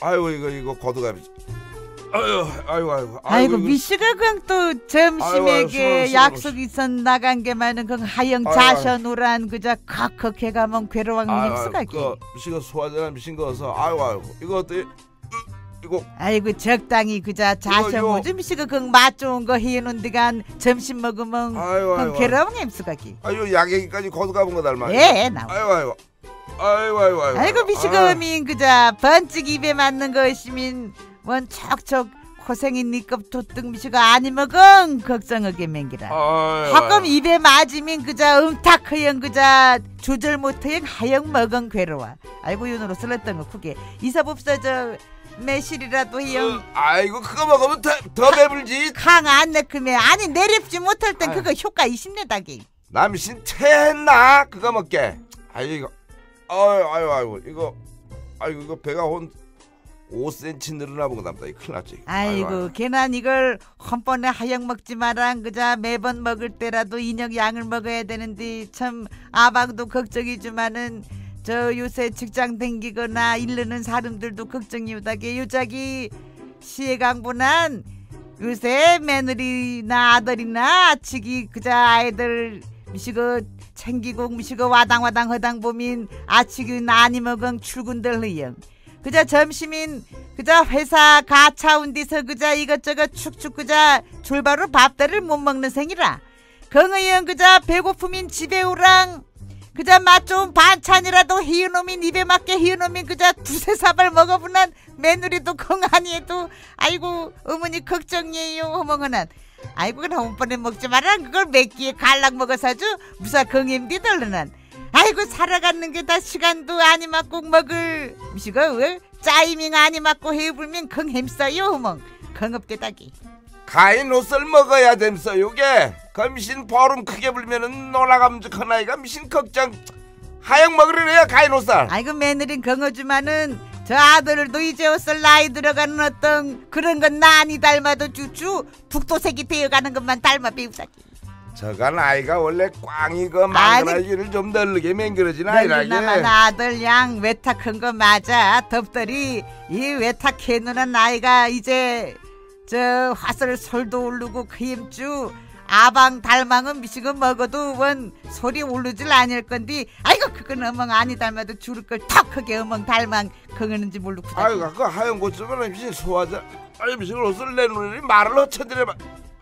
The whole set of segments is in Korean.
아이고 이거 거두가. 아이고. 아이고 미씨가 그냥 또 점심에게 약속 있었 나간 게만은 그 하영 자셔노란 그저 컥컥해 가면 괴로운 입수가기. 그 미씨가 소화제나 미신 거서 아이고 이거 어때? 이거 아이고 적당히 그저 자셔 뭐지 미씨가 그 맛 좋은 거 해놓은 데가 점심 먹으면 그 괴로운 입수가기. 아유 약얘기까지 거두가 본 거 닮아. 예 나와. 아이고 미씨가 민 그저 번쩍 입에 맞는 것이민 원 척척 고생인 니껍 도뜩 미씨가 아니 먹은 걱정하게 맹기라. 가끔 입에 맞으면 그저 음탁하영 그저 조절 못하영 하영 먹은 괴로워. 아이고 윤으로 쓸었던 거 크게 이사법사 저 매실이라도 해영. 아이고 그거 먹으면 더 배불지. 강 안 내크면 아니 내립지 못할 땐 그거 효과 20내다기. 남신 퇴했나 그거 먹게. 아이고 이거 배가 5cm 늘어나 본 거 남다. 이거 큰일 났지. 아이고 걔난 이걸 한 번에 하영 먹지 마랑 그자 매번 먹을 때라도 인역 양을 먹어야 되는데 참 아방도 걱정이지만은 저 요새 직장 댕기거나 일르는 사람들도 걱정이오다게 요자기 시해강분한 요새 며느리나 아들이나 아치기 그자 아이들 미시고 챙기고 미시고 와당와당 허당 보민 아치기 나니 먹은 출근들 흐영 그자 점심인 그자 회사 가차운 데서 그자 이것저것 축축 그자 졸바로 밥들을 못 먹는 생이라 긍의연 그자 배고픔인 집에 오랑 그자 맛 좋은 반찬이라도 희은놈인 입에 맞게 희은놈인 그자 두세 사발 먹어보난 며느리도 건하니에도 아이고 어머니 걱정이에요 어멍은한 아이고 그냥 한 번에 먹지 마라 그걸 몇 끼에 갈락 먹어사주 무사 긍임디들르난 아이고 살아가는 게 다 시간도 아니 맞고 먹을 미시가 왜 짜이밍 아니 맞고 해불면 긍햄써요 어멍 긍업대다기 가인 옷을 먹어야 됨서 요게 검신 버름 크게 불면은 놀아감죽한 아이가 미신 걱정 하영 먹으려야 가인 옷을. 아이고 며느린 긍어주마는 저 아들도 이제 옷을 나이 들어가는 어떤 그런 건 나니 닮아도 주주 북도색이 되어가는 것만 닮아 배우사기. 저간 아이가 원래 꽝이고 망그라기를 좀 널르게 맹그러진 아이라게. 널르나만 아들 양 외탁한 거 맞아. 덥더리 이 외탁해놓은 아이가 이제 저 화살 솔도 오르고 그 힘주 아방 달망은 미시고 먹어도 원 소리 오르질 않을 건데 아이고 그건 어멍 아니 닮아도 줄을 걸 턱 크게 어멍 달망 그거는지 모르고 아이고 그 하얀 고추면 미신 소화자 아이 미신 옷을 내놓으니 말을 어쩌드려봐.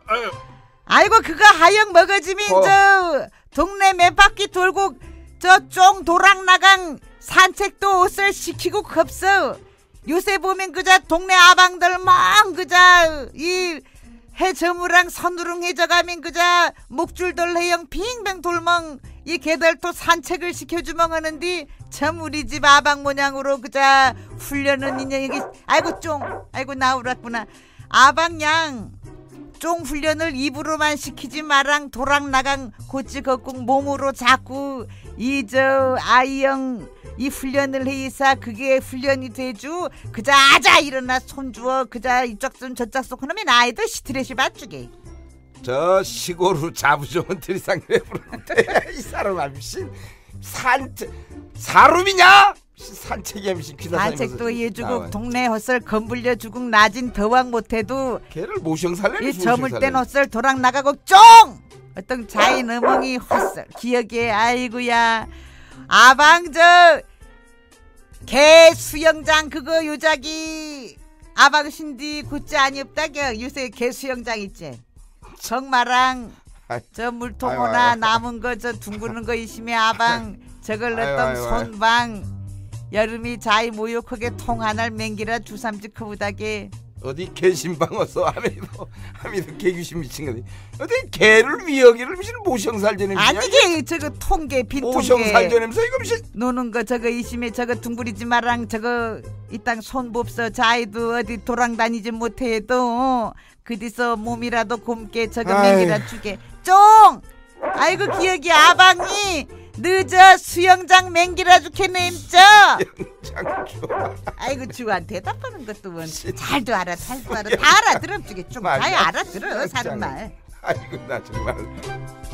아이고 그거 하영 먹어지면 저 동네 몇 바퀴 돌고 저 쫑 도랑 나강 산책도 옷을 시키고 겁서 요새 보면 그자 동네 아방들 막 그자 이 해저무랑 선두릉 해져가면 그자 목줄들 해영 빙빙 돌멍 이 개들도 산책을 시켜주멍 하는데 참 우리 집 아방 모양으로 그자 훈련은 인형이 아이고 쫑 아이고 나오랐구나 아방양 쫑 훈련을 입으로만 시키지 마랑 도랑 나강 고치 걷고 몸으로 자꾸 이 저 아이형 이 훈련을 해이사 그게 훈련이 되주 그자 아자 일어나 손주어 그자 이쪽 손 저쪽 손 그러면 아이들 스트레스 받주게 저 시골로 자부종은 들이상래 부르는데 이 사람 암신 사rum이냐 산책이 암신 산책도 해주고 동네 헛설 건불려 주고 낮은 더왕 못해도 걔를 모형 살래 이 저물 땐 헛설 도랑 나가고 쫑 어떤 자인 어멍이 헛설 기억에 아이고야 아방 저 개 수영장 그거 요자기 아방신디 굿즈 아니없다겨 요새 개 수영장 있지 정마랑 저 물통오나 남은 거 저 둥그는 거 있으면 아방 저걸 넣었던 손방 여름이 자이 모욕하게 통 하나를 맹기라 주삼지 크부다게 어디 개신방 어서 하미도 개귀신 미친 거지 어디 개를 위여기를 무슨 모형살전에 아니 이게 저거 통개 빈통개 모형살전에서 이거 무슨 노는 거 저거 이심에 저거 둥부리지 마랑 저거 이 땅 손봅서 자이도 어디 도랑 다니지 못해도 그디서 몸이라도 곰게 저거 맹이라 주게 쫑 아이고 기억이 아방이 늦어 수영장 맹기라 죽겠네 임쩌 수영장 좋아 아이고 주한 대답하는 것도 원 잘도 알아 잘도 알아 다 알아들어 주게 좀 잘 알아들어 사람 말 아이고 나 정말